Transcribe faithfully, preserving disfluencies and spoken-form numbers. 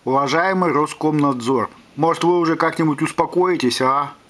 Уважаемый Роскомнадзор, может вы уже как-нибудь успокоитесь, а?